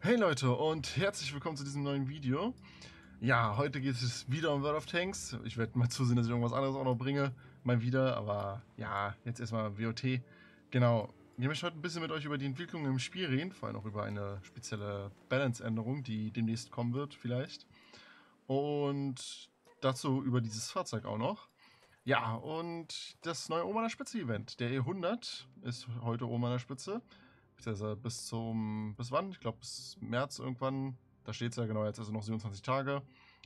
Hey Leute und herzlich willkommen zu diesem neuen Video. Ja, heute geht es wieder um World of Tanks. Ich werde mal zusehen, dass ich irgendwas anderes auch noch bringe, mal wieder, aber ja, jetzt erstmal WOT. Genau, ich möchte heute ein bisschen mit euch über die Entwicklung im Spiel reden, vor allem auch über eine spezielle Balance-Änderung, die demnächst kommen wird vielleicht. Und dazu über dieses Fahrzeug auch noch. Ja, und das neue Ohm an der Spitze Event. Der E100 ist heute Ohm an der Spitze. Beziehungsweise bis wann? Ich glaube bis März irgendwann. Da steht es ja genau, jetzt also noch 27 Tage.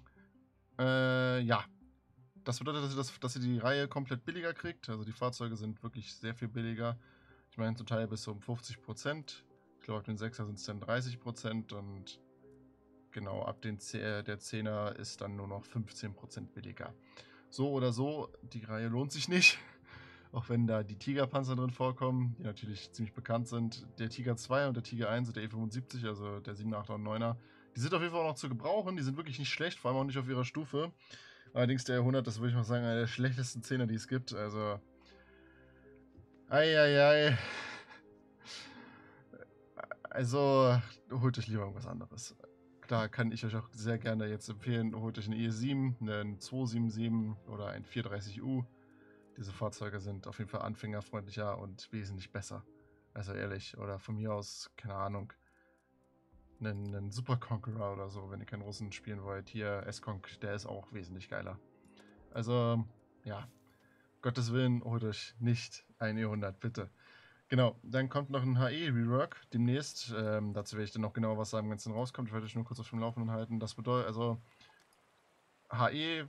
Ja. Das bedeutet, dass ihr die Reihe komplett billiger kriegt. Also die Fahrzeuge sind wirklich sehr viel billiger. Ich meine zum Teil bis um 50%. Ich glaube auf den 6er sind es dann 30% und genau, ab den der 10er ist dann nur noch 15% billiger. So oder so, die Reihe lohnt sich nicht. Auch wenn da die Tiger-Panzer drin vorkommen, die natürlich ziemlich bekannt sind. Der Tiger 2 und der Tiger 1 und der E75, also der 7er, 8er und 9er, die sind auf jeden Fall auch noch zu gebrauchen. Die sind wirklich nicht schlecht, vor allem auch nicht auf ihrer Stufe. Allerdings der 100, das würde ich mal sagen, einer der schlechtesten 10er, die es gibt. Also, eieiei. Also, holt euch lieber irgendwas anderes. Da kann ich euch auch sehr gerne jetzt empfehlen, holt euch einen E7, einen 277 oder einen 430U. Diese Fahrzeuge sind auf jeden Fall anfängerfreundlicher und wesentlich besser. Also ehrlich, oder von mir aus, keine Ahnung, einen Super Conqueror oder so, wenn ihr keinen Russen spielen wollt. Hier, S-Conk, der ist auch wesentlich geiler. Also, ja, Gottes Willen, holt euch nicht ein E100, bitte. Genau, dann kommt noch ein HE-Rework demnächst. Dazu werde ich dann noch genau was sagen, wenn es dann rauskommt. Ich werde euch nur kurz auf dem Laufenden halten. Das bedeutet, also, HE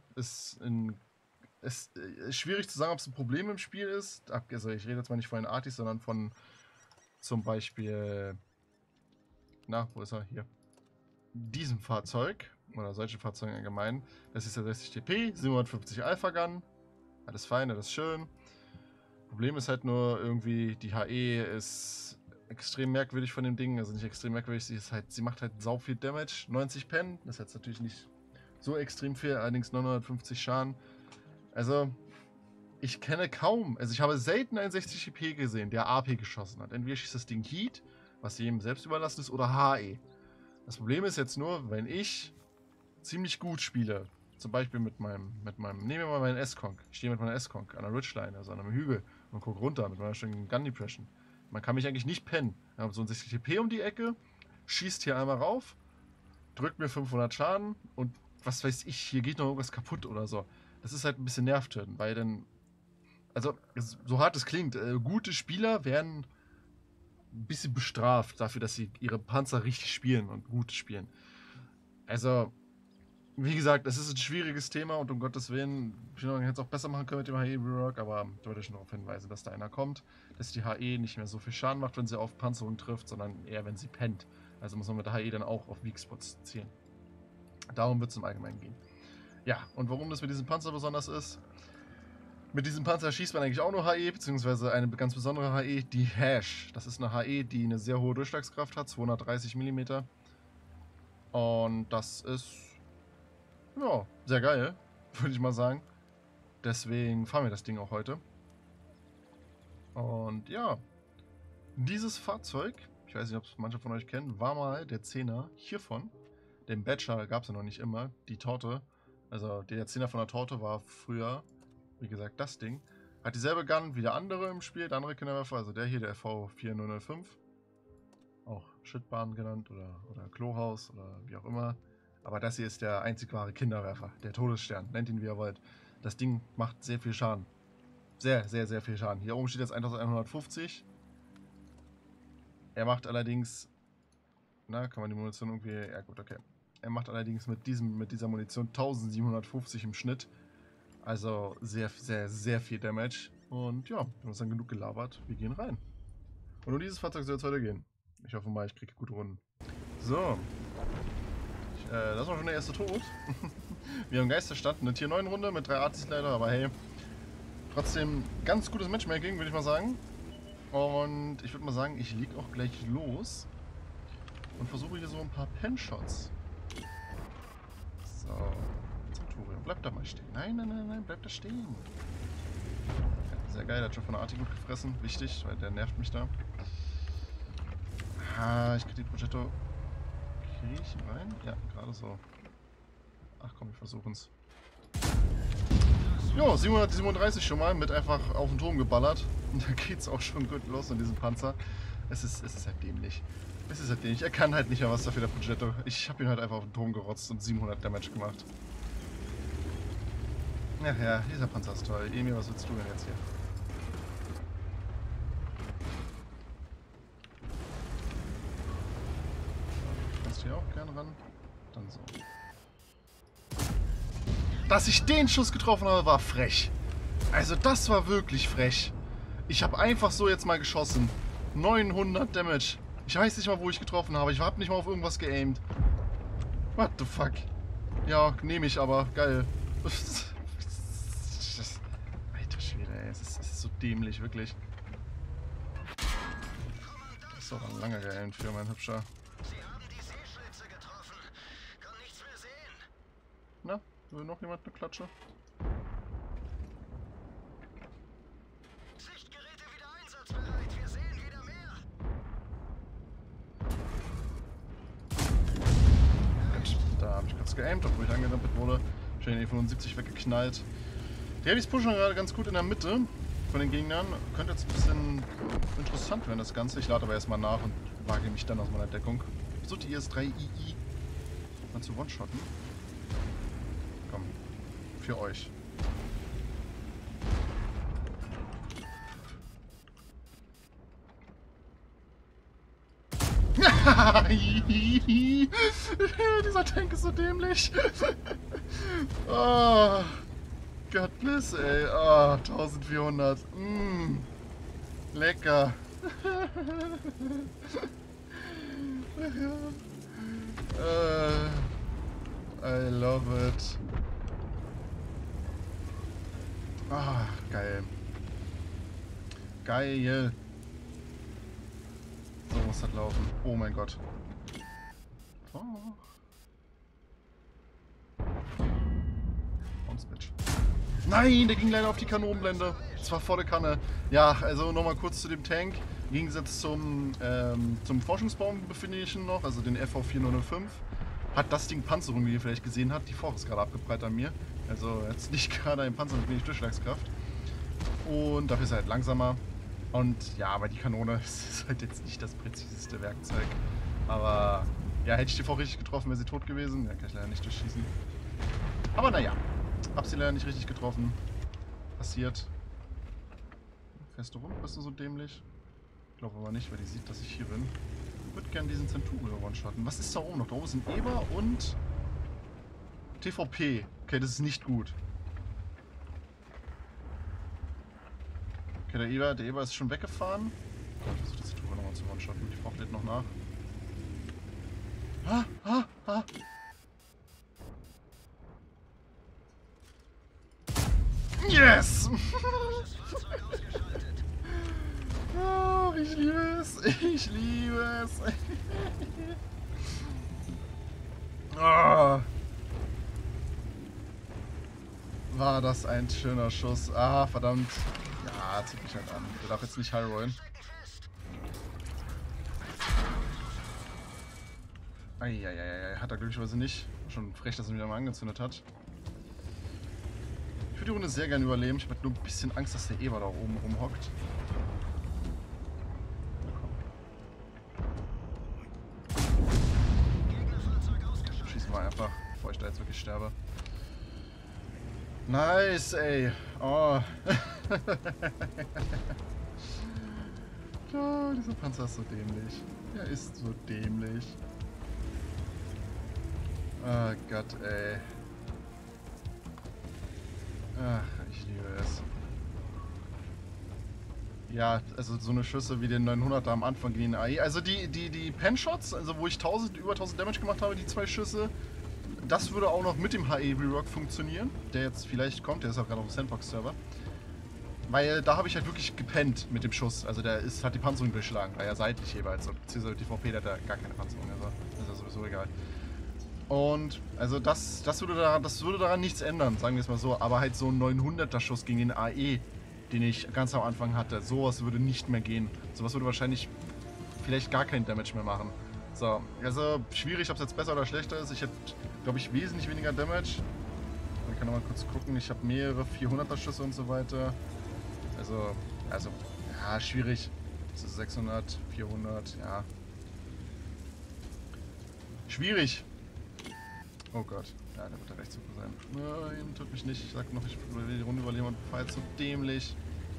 ist schwierig zu sagen, ob es ein Problem im Spiel ist. Also ich rede jetzt mal nicht von den Artis, sondern von zum Beispiel, na, wo ist er? Hier. Diesem Fahrzeug, oder solchen Fahrzeugen allgemein. Das ist der 60 TP, 750 Alpha Gun. Alles fein, alles schön. Problem ist halt nur irgendwie, die HE ist extrem merkwürdig von dem Ding. Also nicht extrem merkwürdig, sie macht halt sau viel Damage. 90 Pen, das ist jetzt natürlich nicht so extrem viel, allerdings 950 Schaden. Also, ich kenne kaum, also ich habe selten einen 60 EP gesehen, der AP geschossen hat. Entweder schießt das Ding Heat, was jedem selbst überlassen ist, oder HE. Das Problem ist jetzt nur, wenn ich ziemlich gut spiele, zum Beispiel nehmen wir mal meinen S-Conk. Ich stehe mit meiner S-Conk an der Ridgeline, also an einem Hügel und gucke runter mit meiner schönen Gun Depression. Man kann mich eigentlich nicht pennen. Ich habe so ein 60 TP um die Ecke, schießt hier einmal rauf, drückt mir 500 Schaden und was weiß ich, hier geht noch irgendwas kaputt oder so. Das ist halt ein bisschen nervtötend, weil dann, also so hart es klingt, gute Spieler werden ein bisschen bestraft dafür, dass sie ihre Panzer richtig spielen und gut spielen. Also, wie gesagt, es ist ein schwieriges Thema und um Gottes Willen, ich hätte es auch besser machen können mit dem HE-Rework, aber ich wollte schon darauf hinweisen, dass da einer kommt, dass die HE nicht mehr so viel Schaden macht, wenn sie auf Panzerung trifft, sondern eher, wenn sie pennt. Also muss man mit der HE dann auch auf Weak Spots zielen. Darum wird es im Allgemeinen gehen. Ja, und warum das mit diesem Panzer besonders ist, mit diesem Panzer schießt man eigentlich auch nur HE, beziehungsweise eine ganz besondere HE, die Hash. Das ist eine HE, die eine sehr hohe Durchschlagskraft hat, 230 mm. Und das ist, ja, sehr geil, würde ich mal sagen. Deswegen fahren wir das Ding auch heute. Und ja, dieses Fahrzeug, ich weiß nicht, ob es manche von euch kennen, war mal der 10er hiervon. Den Badger gab es ja noch nicht immer, die Torte. Also der 10er von der Torte war früher, wie gesagt, das Ding. Hat dieselbe Gun wie der andere im Spiel, der andere Kinderwerfer, also der hier, der FV4005. Auch Shitbahn genannt oder Klohaus oder wie auch immer. Aber das hier ist der einzig wahre Kinderwerfer, der Todesstern, nennt ihn wie ihr wollt. Das Ding macht sehr viel Schaden. Sehr, sehr, sehr viel Schaden. Hier oben steht jetzt 1150. Er macht allerdings, na, kann man die Munition irgendwie, ja gut, okay. Er macht allerdings mit dieser Munition 1750 im Schnitt. Also sehr, sehr, sehr viel Damage. Und ja, wir haben uns dann genug gelabert. Wir gehen rein. Und um dieses Fahrzeug soll es heute gehen. Ich hoffe mal, ich kriege gute Runden. So. Das war schon der erste Tod. Wir haben Geisterstadt, eine Tier 9 Runde mit 3 Artis leider, aber hey. Trotzdem ganz gutes Matchmaking, würde ich mal sagen. Und ich würde mal sagen, ich leg auch gleich los. Und versuche hier so ein paar Pen-Shots. So. Centurion, bleib da mal stehen. Nein, nein, nein, nein, bleib da stehen. Ja, sehr geil, der hat schon von der Arti gut gefressen. Wichtig, weil der nervt mich da. Ah, ich krieg die Progetto. Kriege ich rein? Ja, gerade so. Ach komm, wir versuchen's. Jo, 737 schon mal mit einfach auf den Turm geballert. Und da geht's auch schon gut los in diesem Panzer. Es ist halt dämlich. Es ist halt dämlich. Er kann halt nicht mehr was dafür, der Progetto. Ich habe ihn halt einfach auf den Turm gerotzt und 700 Damage gemacht. Ach ja, dieser Panzer ist toll. Emil, was willst du denn jetzt hier? Du kannst hier auch gerne ran. Dann so. Dass ich den Schuss getroffen habe, war frech. Also das war wirklich frech. Ich habe einfach so jetzt mal geschossen. 900 Damage. Ich weiß nicht mal, wo ich getroffen habe. Ich habe nicht mal auf irgendwas geaimt. What the fuck? Ja, nehme ich aber. Geil. Alter Schwede, ey. Es ist so dämlich, wirklich. Das ist doch ein langer geaimt für mein Hübscher. Sie haben die Seeschlitze getroffen. Kann nichts mehr sehen. Na, will noch jemand eine Klatsche? Sichtgeräte wieder einsatzbereit. Wir sehen wieder mehr. Gut, da habe ich kurz geaimt, obwohl ich angedempelt wurde. Schön E75 weggeknallt. Die Heavys pushen gerade ganz gut in der Mitte von den Gegnern. Könnte jetzt ein bisschen interessant werden, das Ganze. Ich lade aber erstmal nach und wage mich dann aus meiner Deckung. So, die IS-3II mal zu One-Shotten. Komm, für euch. Dieser Tank ist so dämlich. Oh, God bless, ey. Oh, 1400. Lecker. I love it. Ah, geil. Geil. So muss das laufen. Oh mein Gott. Oh. Bitch. Nein, der ging leider auf die Kanonenblende. Das war volle Kanne. Ja, also nochmal kurz zu dem Tank. Im Gegensatz zum Forschungsbaum befinde ich ihn noch, also den FV4005. Hat das Ding Panzerung, wie ihr vielleicht gesehen habt. Die Forch ist gerade abgeprallt an mir. Also jetzt nicht gerade ein Panzer mit wenig Durchschlagskraft. Und dafür ist er halt langsamer. Und ja, aber die Kanone ist halt jetzt nicht das präziseste Werkzeug. Aber ja, hätte ich die Forch richtig getroffen, wäre sie tot gewesen. Ja, kann ich leider nicht durchschießen. Aber naja, hab sie leider nicht richtig getroffen. Passiert. Fährst du rum? Bist du so dämlich? Ich glaube aber nicht, weil die sieht, dass ich hier bin. Ich würde gerne diesen Centurion one-shotten. Was ist da oben noch? Da oben sind Eber und TVP. Okay, das ist nicht gut. Okay, der Eber ist schon weggefahren. Ich versuche das Centurion nochmal zu one-shotten. Die Frau lädt noch nach. Ah. Yes! Oh, ich liebe es. Ich liebe es. Oh. War das ein schöner Schuss. Ah, verdammt. Ja, zieht mich halt an. Der darf jetzt nicht high rollen. Eieiei, hat er glücklicherweise nicht. Schon frech, dass er wieder mal angezündet hat. Ich würde die Runde sehr gerne überleben. Ich habe nur ein bisschen Angst, dass der Eber da oben rumhockt. Schießen wir einfach, bevor ich da jetzt wirklich sterbe. Nice, ey. Oh. Oh, dieser Panzer ist so dämlich. Er ist so dämlich. Oh Gott, ey. Ach, ich liebe es. Ja, also so eine Schüsse wie den 900er am Anfang gegen den AI. Also die Pen-Shots, also wo ich über 1000 Damage gemacht habe, die 2 Schüsse, das würde auch noch mit dem HE-Rework funktionieren, der jetzt vielleicht kommt, der ist auch gerade auf dem Sandbox-Server. Weil da habe ich halt wirklich gepennt mit dem Schuss. Also der hat die Panzerung durchschlagen, war ja seitlich jeweils. Beziehungsweise die VP, der hat ja gar keine Panzerung, also ist ja sowieso egal. Und also das würde daran nichts ändern, sagen wir es mal so. Aber halt so ein 900er Schuss gegen den AE, den ich ganz am Anfang hatte, sowas würde nicht mehr gehen. Sowas würde wahrscheinlich vielleicht gar keinen Damage mehr machen. So, also schwierig, ob es jetzt besser oder schlechter ist. Ich hätte, glaube ich, wesentlich weniger Damage. Man kann noch mal kurz gucken. Ich habe mehrere 400er Schüsse und so weiter. Also, ja, schwierig. Das ist 600, 400, ja. Schwierig. Oh Gott. Ja, der wird ja recht super sein. Nein, tut mich nicht. Ich sag noch, ich will die Runde überleben und fahre jetzt so dämlich.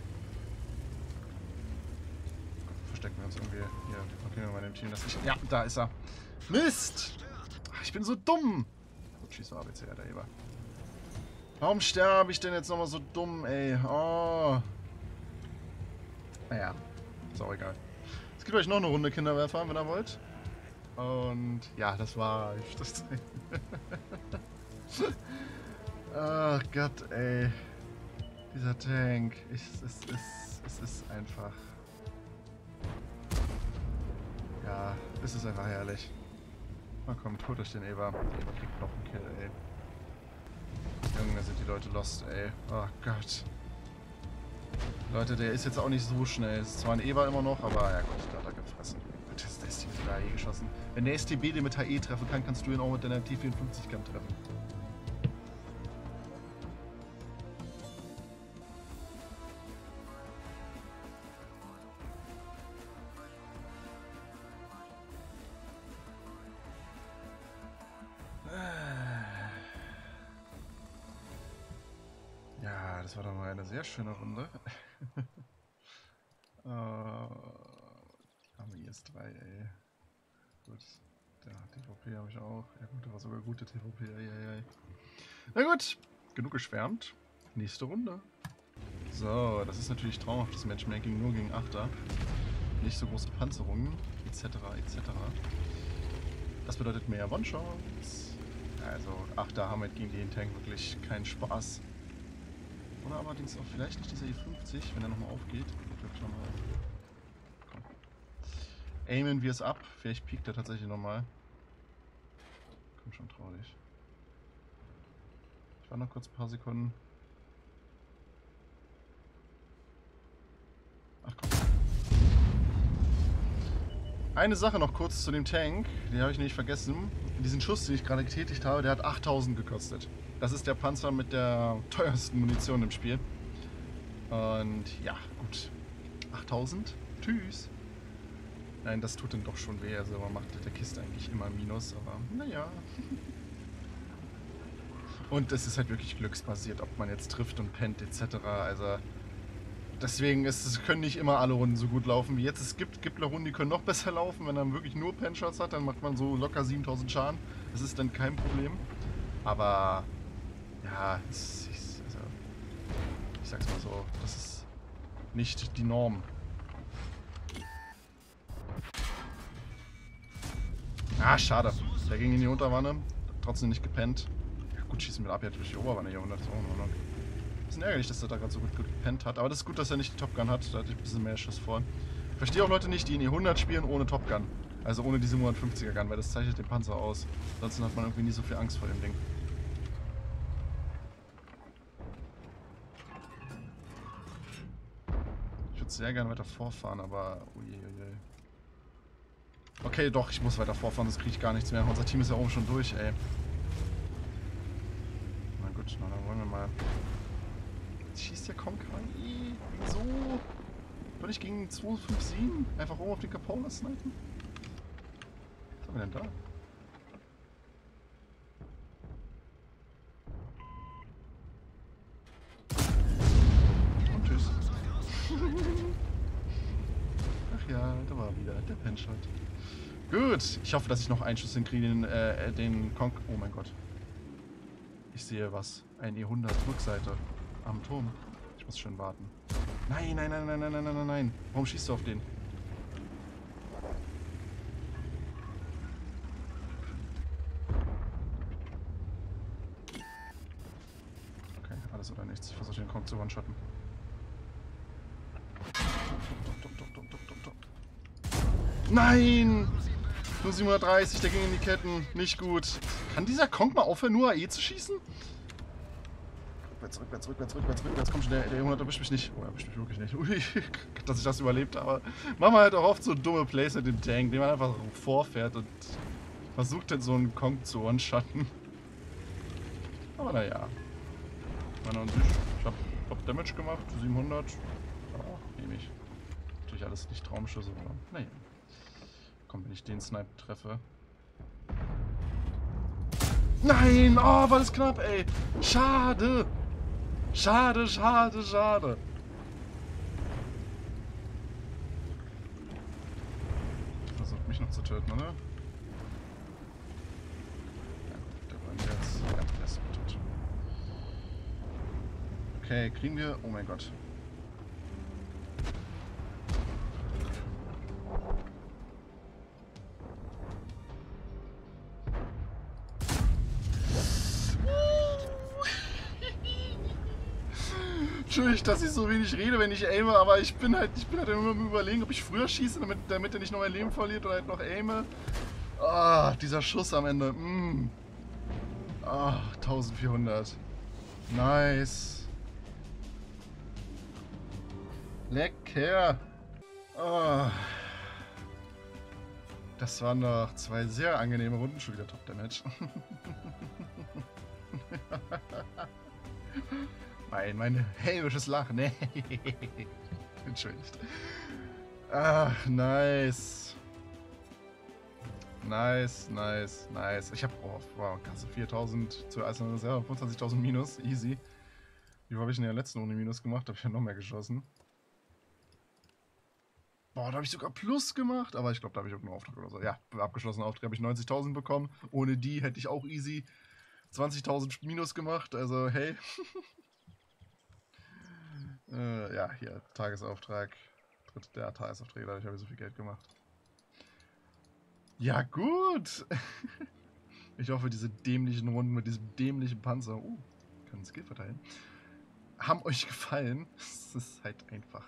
Verstecken wir uns irgendwie. Hier, okay, wir mal dem Team das nicht. Ja, da ist er. Mist! Ach, ich bin so dumm. Gut, schieß mal ABC, der Eber. Warum sterbe ich denn jetzt nochmal so dumm, ey? Oh. Naja, ist auch egal. Es gibt euch noch eine Runde Kinderwerfer, wenn ihr wollt. Und ja, das war das. Ach Gott, ey. Dieser Tank. Es ist einfach. Ja, es ist einfach herrlich. Na komm, tot euch den Eber. Der Eber kriegt noch einen Kill, ey. Junge, da sind die Leute lost, ey. Oh Gott. Leute, der ist jetzt auch nicht so schnell. Es ist zwar ein Eber immer noch, aber ja gut, da hat er gefressen. Gott, das ist der mit der HE geschossen. Wenn der STB den mit HE treffen kann, kannst du ihn auch mit deiner T54 treffen. Ja, das war doch mal eine sehr schöne Runde. Haben wir IS-3, ey. Gut. Der TVP habe ich auch. Ja gut, da war sogar gute TVP. Ei. Na gut, genug geschwärmt. Nächste Runde. So, das ist natürlich traumhaftes Matchmaking, nur gegen Achter. Nicht so große Panzerungen, etc. etc. Das bedeutet mehr One-Shots. Also Achter haben halt gegen den Tank wirklich keinen Spaß. Oder allerdings auch vielleicht nicht dieser E50, wenn er nochmal aufgeht. Komm. Aimen wir es ab. Vielleicht piekt er tatsächlich nochmal. Komm schon, trau dich. Ich war noch kurz ein paar Sekunden. Ach komm. Eine Sache noch kurz zu dem Tank. Die habe ich nicht vergessen. Diesen Schuss, den ich gerade getätigt habe, der hat 8000 gekostet. Das ist der Panzer mit der teuersten Munition im Spiel. Und ja, gut. 8000? Tschüss. Nein, das tut dann doch schon weh. Also man macht mit der Kiste eigentlich immer Minus, aber naja. Und es ist halt wirklich glücksbasiert, ob man jetzt trifft und pennt etc. Also deswegen können nicht immer alle Runden so gut laufen wie jetzt. Es gibt Runden, die können noch besser laufen. Wenn man wirklich nur Pen-Shots hat, dann macht man so locker 7000 Schaden. Das ist dann kein Problem. Aber ja, also, ich sag's mal so, das ist nicht die Norm. Ah, schade. Der ging in die Unterwanne, trotzdem nicht gepennt. Ja, gut, schießen wir ab jetzt durch die Oberwanne hier. 100 ist auch in Ordnung. Bisschen ärgerlich, dass er da gerade so gut gepennt hat. Aber das ist gut, dass er nicht die Top Gun hat. Da hatte ich ein bisschen mehr Schuss vor. Ich verstehe auch Leute nicht, die in die 100 spielen ohne Top Gun. Also ohne die 750er Gun, weil das zeichnet den Panzer aus. Ansonsten hat man irgendwie nie so viel Angst vor dem Ding. Ich würde sehr gerne weiter vorfahren, aber... Uiuiui. Okay, doch, ich muss weiter vorfahren, sonst kriege ich gar nichts mehr. Unser Team ist ja oben schon durch, ey. Na gut, na, dann wollen wir mal... Jetzt schießt der Conker. Wieso? Soll ich gegen 257 einfach oben auf den Capola snipen? Was haben wir denn da? Und tschüss. Ach ja, da war wieder der Penshot. Gut, ich hoffe, dass ich noch einen Schuss hinkriege, den Conker... Oh mein Gott. Ich sehe was. Ein E100 Rückseite am Turm. Ich muss schön warten. Nein, nein, nein, nein, nein, nein, nein, nein. Warum schießt du auf den? Okay, alles oder nichts. Ich versuche den Conk zu one-shotten. Nein! Nur 730, der ging in die Ketten. Nicht gut. Kann dieser Conk mal aufhören, nur AE zu schießen? Rückwärts. Komm schon, der Junge erwischt mich nicht. Oh, er erwischt mich wirklich nicht. Ui, dass ich das überlebt habe. Machen wir halt auch oft so dumme Plays mit dem Tank, den man einfach vorfährt und versucht dann so einen Kong zu one-shotten. Aber naja. Ich hab Top Damage gemacht, 700. Ja, nehme ich. Natürlich alles nicht Traumschüsse, aber naja. Komm, wenn ich den Snipe treffe. Nein! Oh, war das knapp, ey! Schade! Schade. Versucht mich noch zu töten, oder? Ja, der wollen jetzt. Ja, der ist tot. Okay, kriegen wir. Oh mein Gott. Entschuldigung, dass ich so wenig rede, wenn ich aime, aber ich bin halt immer am Überlegen, ob ich früher schieße, damit er nicht noch mein Leben verliert oder halt noch aime. Ah, dieser Schuss am Ende. Ah, 1400. Nice. Lecker. Ah. Das waren doch 2 sehr angenehme Runden, schon wieder Top Damage. Mein hämisches Lachen. Nee. Entschuldigt. Ach, nice. Nice. Ich hab, oh, wow, krasse 4000 zu als eine Reserve, 25.000 minus, easy. Wie habe ich in der letzten Runde minus gemacht? Habe ich ja noch mehr geschossen. Boah, da habe ich sogar Plus gemacht, aber ich glaube, da habe ich irgendeinen Auftrag oder so. Ja, abgeschlossenen Auftrag habe ich 90.000 bekommen. Ohne die hätte ich auch easy 20.000 minus gemacht, also hey. Ja, hier, Tagesauftrag. Der Tagesauftrag, dadurch habe ich so viel Geld gemacht. Ja, gut. Ich hoffe, diese dämlichen Runden mit diesem dämlichen Panzer, kann Skill verteilen, haben euch gefallen. Es ist halt einfach.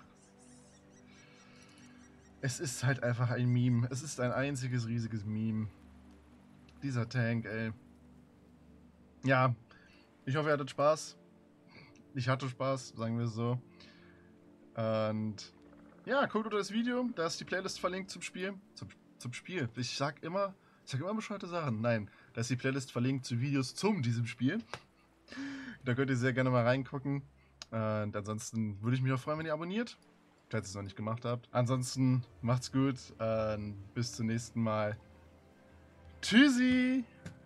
Es ist halt einfach ein Meme. Es ist ein einziges riesiges Meme. Dieser Tank, ey. Ja, ich hoffe, ihr hattet Spaß. Ich hatte Spaß, sagen wir es so. Und ja, guckt unter das Video. Da ist die Playlist verlinkt zum Spiel. Zum Spiel. Ich sag immer bescheuerte Sachen. Nein, da ist die Playlist verlinkt zu Videos zum diesem Spiel. Da könnt ihr sehr gerne mal reingucken. Und ansonsten würde ich mich auch freuen, wenn ihr abonniert, falls ihr es noch nicht gemacht habt. Ansonsten macht's gut. Bis zum nächsten Mal. Tschüssi!